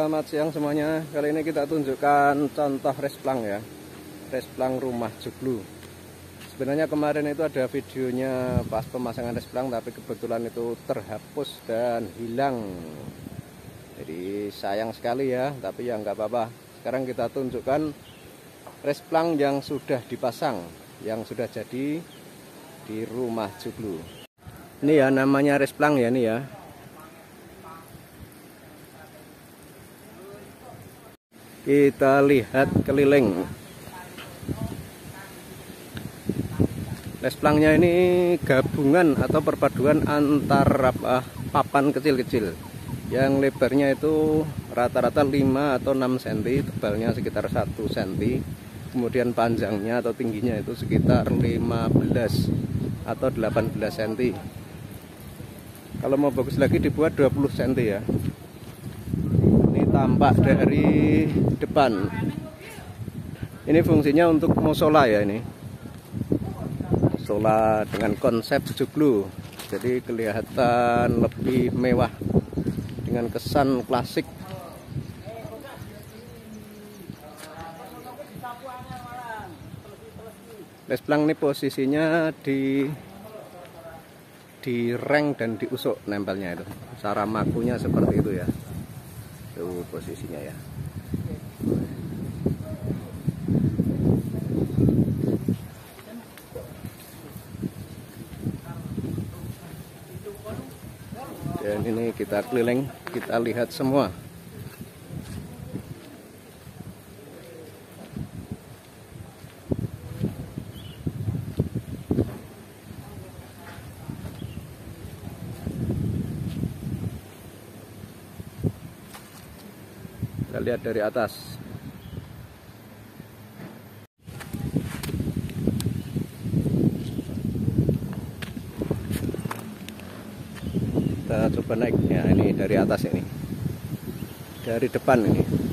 Selamat siang semuanya. Kali ini kita tunjukkan contoh resplang ya. Resplang rumah joglo. Sebenarnya kemarin itu ada videonya pas pemasangan resplang, tapi kebetulan itu terhapus dan hilang. Jadi sayang sekali ya, tapi ya nggak apa-apa. Sekarang kita tunjukkan resplang yang sudah dipasang, yang sudah jadi di rumah joglo. Ini ya namanya resplang ya, nih ya. Kita lihat keliling. Resplangnya ini gabungan atau perpaduan antara papan kecil-kecil. Yang lebarnya itu rata-rata 5 atau 6 cm, tebalnya sekitar 1 cm. Kemudian panjangnya atau tingginya itu sekitar 15 atau 18 cm. Kalau mau bagus lagi dibuat 20 cm ya. Tampak dari depan. Ini fungsinya untuk musola ya, ini musola dengan konsep joglo, jadi kelihatan lebih mewah dengan kesan klasik. Resplang ini posisinya di reng dan diusuk nempelnya itu. Cara makunya seperti itu ya. Itu posisinya ya. Dan ini kita keliling, kita lihat semua. Kita lihat dari atas. Kita coba naik ya, ini dari atas, ini dari depan ini.